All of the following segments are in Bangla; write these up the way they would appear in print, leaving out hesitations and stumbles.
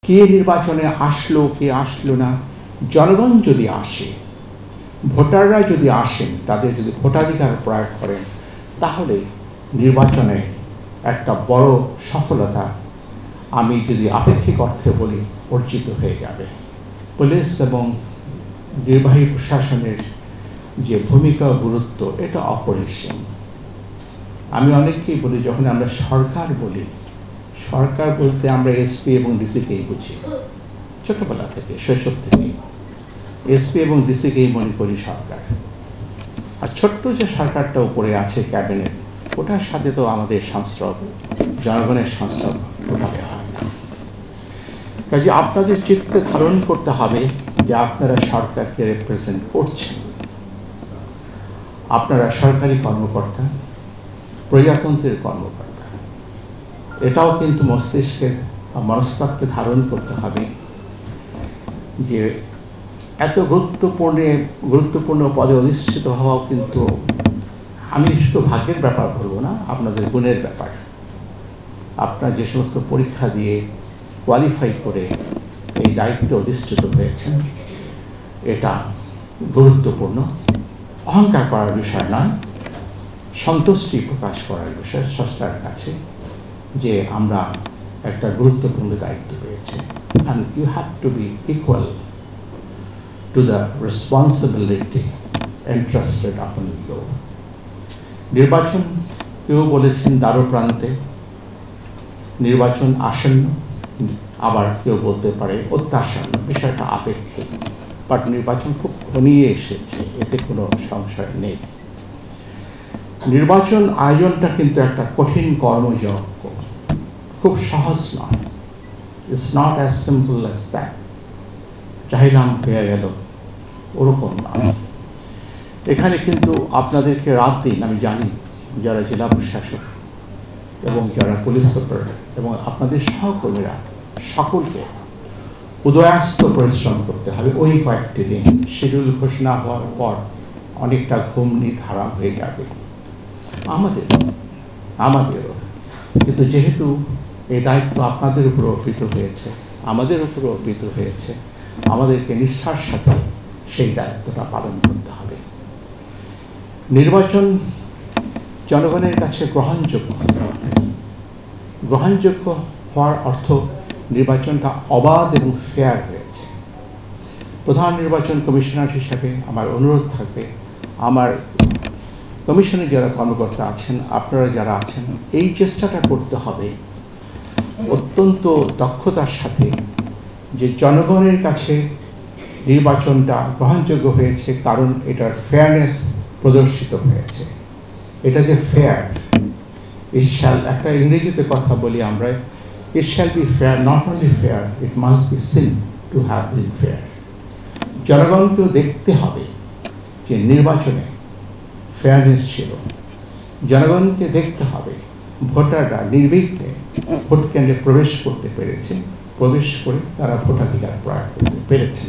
কে নির্বাচনে আসলো কে আসলো না, জনগণ যদি আসে, ভোটাররা যদি আসেন, তাদের যদি ভোটাধিকার প্রয়োগ করেন, তাহলে নির্বাচনে একটা বড় সফলতা, আমি যদি আপেক্ষিক অর্থে বলি, অর্জিত হয়ে যাবে। পুলিশ এবং নির্বাহী প্রশাসনের যে ভূমিকা গুরুত্ব, এটা অপরিসীম। আমি অনেককেই বলি, যখন আমরা সরকার বলি, সরকার বলতে আমরা এসপি এবং ডিসিকেই বুঝি। ছোটবেলা থেকে, শৈশব থেকেই এসপি এবং ডিসিকেই মনে করি সরকার। আর ছোট্ট যে সরকারটা উপরে আছে, ক্যাবিনেট, ওটার সাথে তো আমাদের সংস্রব, জনগণের সংস্রব ওটাকে হয় না। কাজে আপনাদের চিত্তে ধারণ করতে হবে যে আপনারা সরকারকে রিপ্রেজেন্ট করছেন। আপনারা সরকারি কর্মকর্তা, প্রজাতন্ত্রের কর্মকর্তা। এটাও কিন্তু মস্তিষ্কের মনস্তত্ত্বে ধারণ করতে হবে যে এত গুরুত্বপূর্ণ পদে অধিষ্ঠিত হওয়াও কিন্তু আমি শুধু ভাগ্যের ব্যাপার বলবো না, আপনাদের গুণের ব্যাপার। আপনারা যে সমস্ত পরীক্ষা দিয়ে কোয়ালিফাই করে এই দায়িত্বে অধিষ্ঠিত হয়েছেন, এটা গুরুত্বপূর্ণ। অহংকার করার বিষয় নয়, সন্তুষ্টি প্রকাশ করার বিষয় স্রষ্টার কাছে যে আমরা একটা গুরুত্বপূর্ণ দায়িত্ব পেয়েছি। and you have to be equal to the responsibility entrusted upon you. নির্বাচন, কেউ বলেছেন দ্বারপ্রান্তে, নির্বাচন আসন্ন, আবার কেউ বলতে পারে অত্যাসন্ন। বিষয়টা আপেক্ষিক, বাট নির্বাচন খুব ঘনিয়ে এসেছে, এতে কোনো সংশয় নেই। নির্বাচন আয়োজনটা কিন্তু একটা কঠিন কর্মযজ্ঞ, খুব সহজ নয়। It's not as simple as that. চাহিলাম হয়ে গেল, ওরকম নয়। এখানে কিন্তু আপনাদেরকে রাত দিন, আমি জানি, যারা জেলা প্রশাসক এবং যারা পুলিশ সুপার এবং আপনাদের সহকর্মীরা, সকলকে উদয়াস্ত পরিশ্রম করতে হবে। ওই কয়েকটি দিন শিডিউল ঘোষণা হওয়ার পর অনেকটা ঘুম নিধারাম হয়ে যাবে আমাদেরও। কিন্তু যেহেতু এই দায়িত্ব আপনাদের উপর অর্পিত হয়েছে, আমাদের উপর অর্পিত হয়েছে, আমাদেরকে নিষ্ঠার সাথে সেই দায়িত্বটা পালন করতে হবে। নির্বাচন জনগণের কাছে গ্রহণযোগ্য হতে হবে। গ্রহণযোগ্য হওয়ার অর্থ নির্বাচনটা অবাধ এবং ফেয়ার হয়েছে। প্রধান নির্বাচন কমিশনার হিসাবে আমার অনুরোধ থাকবে, আমার কমিশনে যারা কর্মকর্তা আছেন, আপনারা যারা আছেন, এই চেষ্টাটা করতে হবে অত্যন্ত দক্ষতার সাথে যে জনগণের কাছে নির্বাচনটা গ্রহণযোগ্য হয়েছে, কারণ এটার ফেয়ারনেস প্রদর্শিত হয়েছে। এটা যে ফেয়ার, ইট শ্যাল, একটা ইংরেজিতে কথা বলি আমরা, it shall be fair, not only fair, it must be seen to have been fair. জনগণকেও দেখতে হবে যে নির্বাচনে ফেয়ারনেস ছিল। জনগণকে দেখতে হবে ভোটাররা নির্বিঘ্নে ভোট কেন্দ্রে প্রবেশ করতে পেরেছে, প্রবেশ করে তারা ভোটাধিকার প্রয়োগ করতে পেরেছেন।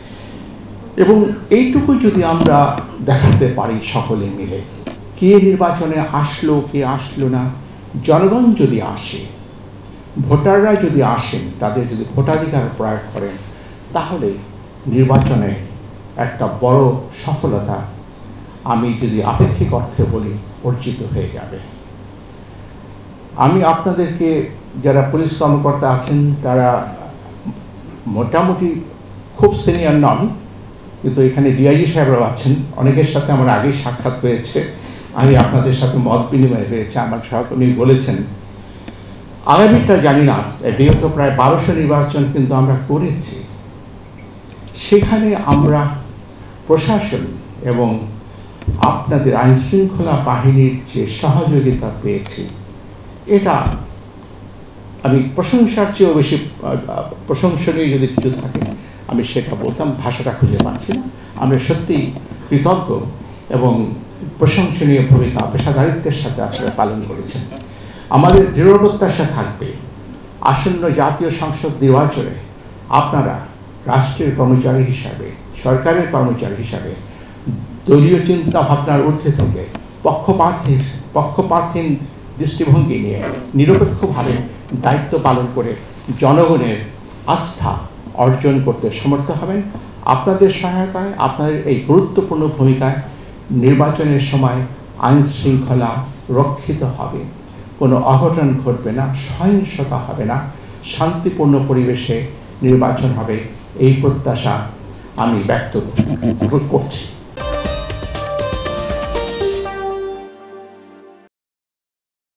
এবং এইটুকু যদি আমরা দেখাতে পারি সকলে মিলে, কে নির্বাচনে আসলো কে আসলো না, জনগণ যদি আসে, ভোটাররা যদি আসেন, তাদের যদি ভোটাধিকার প্রয়োগ করেন, তাহলে নির্বাচনে একটা বড় সফলতা, আমি যদি আপেক্ষিক অর্থে বলি, অর্জিত হয়ে যাবে। আমি আপনাদেরকে, যারা পুলিশ কর্মকর্তা আছেন, তারা মোটামুটি খুব সিনিয়র নন, কিন্তু এখানে ডিআইজি সাহেবরাও আছেন, অনেকের সাথে আমার আগেই সাক্ষাৎ হয়েছে, আমি আপনাদের সাথে মত বিনিময় হয়েছে। আমার সহকর্মী বলেছেন, আগামীটা জানি না, বিগত প্রায় 1200 নির্বাচন কিন্তু আমরা করেছি, সেখানে আমরা প্রশাসন এবং আপনাদের আইনশৃঙ্খলা বাহিনীর যে সহযোগিতা পেয়েছি, এটা আমি প্রশংসার চেয়েও বেশি প্রশংসনীয় যদি কিছু থাকে আমি সেটা বলতাম, ভাষাটা খুঁজে পাচ্ছি না। আমরা সত্যিই কৃতজ্ঞ এবং প্রশংসনীয় ভূমিকা পেশাদারিত্বের সাথে আপনারা পালন করেছেন। আমাদের দৃঢ় প্রত্যাশা থাকবে আসন্ন জাতীয় সংসদ নির্বাচনে আপনারা রাষ্ট্রের কর্মচারী হিসাবে, সরকারের কর্মচারী হিসাবে দলীয় চিন্তা ভাবনার ঊর্ধ্বে থেকে পক্ষপাতহীন দৃষ্টিভঙ্গি নিয়ে নিরপেক্ষভাবে দায়িত্ব পালন করে জনগণের আস্থা অর্জন করতে সমর্থ হবেন। আপনাদের সহায়তায়, আপনাদের এই গুরুত্বপূর্ণ ভূমিকায় নির্বাচনের সময় আইন শৃঙ্খলা রক্ষিত হবে, কোনো অঘটন ঘটবে না, সহিংসতা হবে না, শান্তিপূর্ণ পরিবেশে নির্বাচন হবে, এই প্রত্যাশা আমি ব্যক্ত করছি।